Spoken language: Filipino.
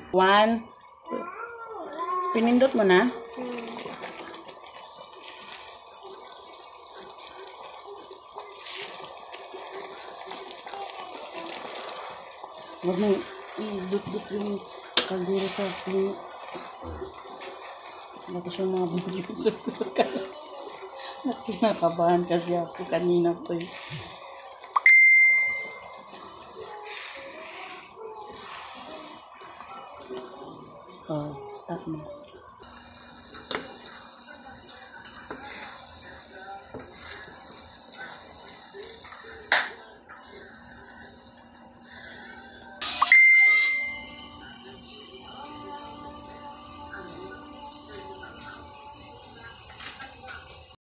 1, 2. Pinindot mo na? Huwag mo i-dut-dut yung kaldero sa pin. Wala ko siyang mga video sa pagkakas. Kinakabahan kasi ako kanina po eh. Oh, stop mo.